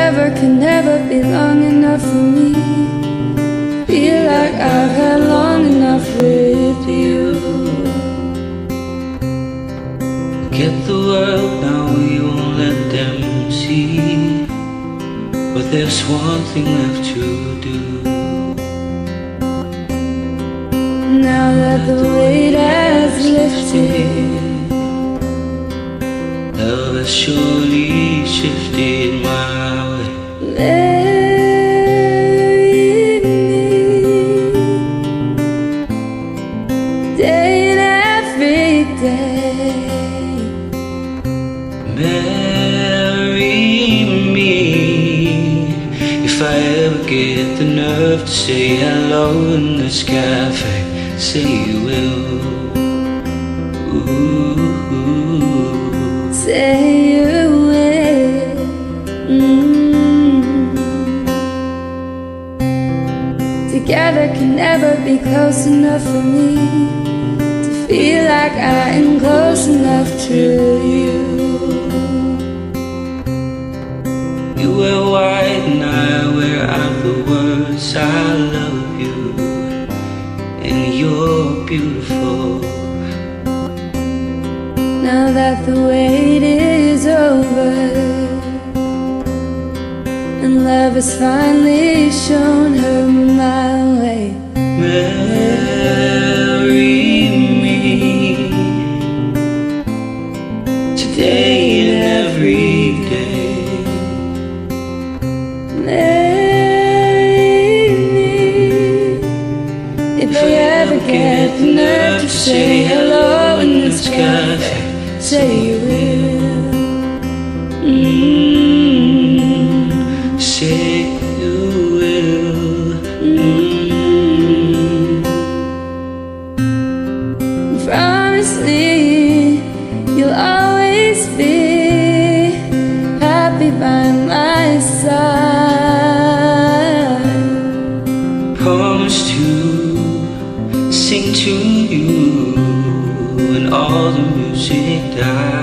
Forever can never be long enough for me. Feel like I've had long enough with you. Forget the world now, we won't let them see. But there's one thing left to do. Now that the weight has lifted, love has surely shifted my way. Marry me, day and every day. Marry me, if I ever get the nerve to say hello in this cafe. Say you will. Ooh. Say you will. Together can never be close enough for me to feel like I am close enough to you. You wear white and I wear out the words. I love you and you're beautiful. Now that the wait is over and love has finally shown her my way. Marry me today and every day. Marry me, if I ever get the nerve to say hello in this cafe. Say you will. Say you will. Promise me you'll always be happy by my side. Promise to sing to you when all the music dies.